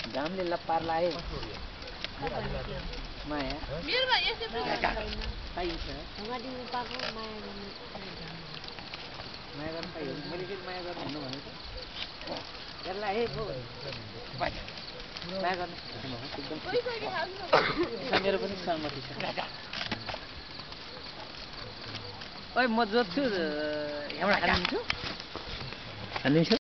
घामले लपार लाए माया मेरोमा यसै पाइन्छ अगाडि उपाको माया गर्ने माया गर्न पाइयो मैले फेरि माया गर्नु भन्नु भनेको यसलाई हे भो माया गर्न एकदम मेरो पनि सहमति छ ओइ म जोत्छु एउटा हालिदिन्छु